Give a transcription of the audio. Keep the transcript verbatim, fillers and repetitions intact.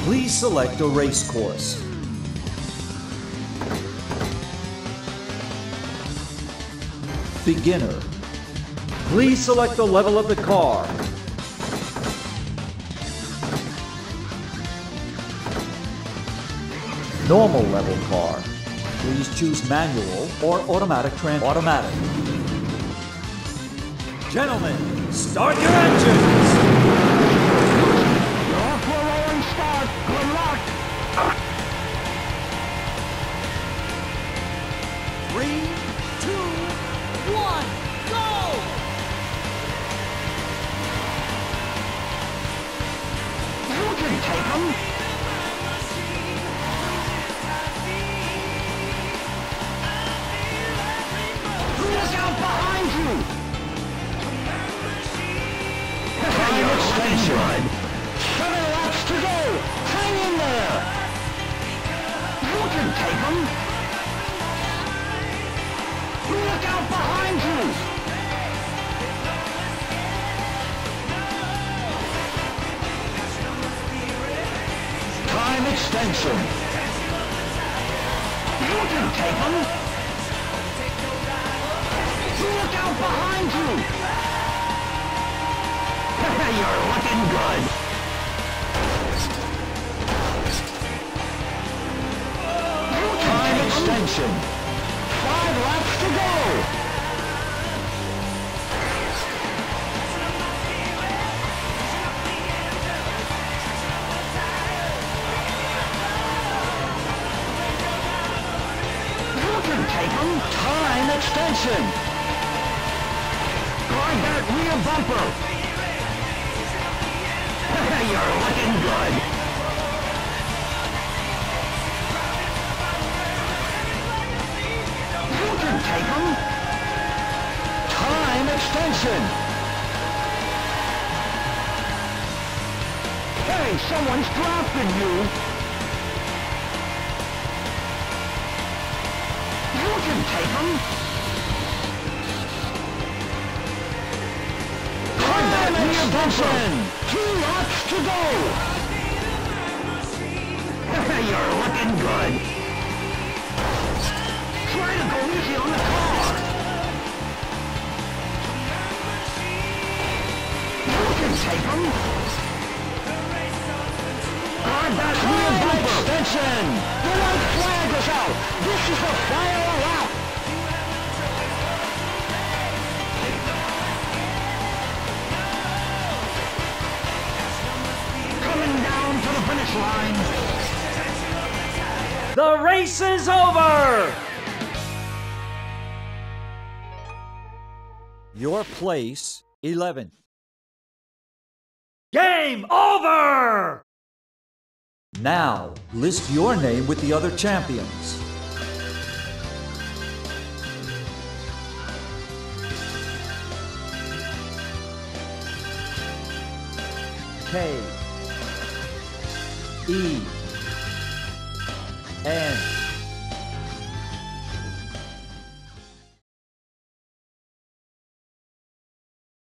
Please select a race course. Beginner. Please select the level of the car. Normal level car. Please choose manual or automatic trans- automatic. Gentlemen, start your engines! You're off to a rolling start. Good luck. Three, two, one, go! You can take them. Look out behind you. You're extension. Seven laps to go. Hang in there. You can take them. Look out behind you. Time extension. You can take them. Look out behind you. You're looking good. Time extension. Five laps to go. You can take them. Time extension. Guard that rear bumper. You're looking good. You can take them. Time extension. Hey, someone's dropping you. You can take them. Time extension. Two laps to go! You're looking good. Try to go easy on the car. You can take them. Guard that rear bumper. Extension. The white flag is out. This is the final lap. Finish line. The race is over! Your place, eleventh. Game over! Now, list your name with the other champions. K E N